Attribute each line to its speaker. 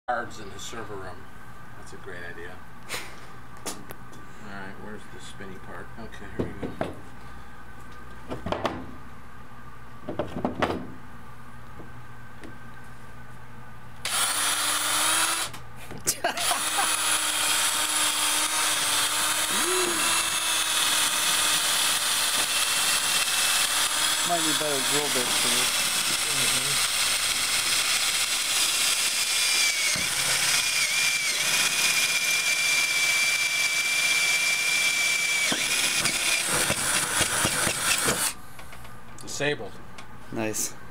Speaker 1: Cards in the server room. That's a great idea. Alright, where's the spinny part? Okay, here we go.
Speaker 2: Might be better drill bits for this.
Speaker 1: Disabled.
Speaker 2: Nice.